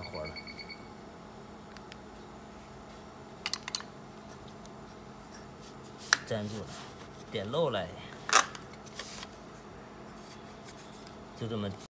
活了。粘住了，点漏了，就这么。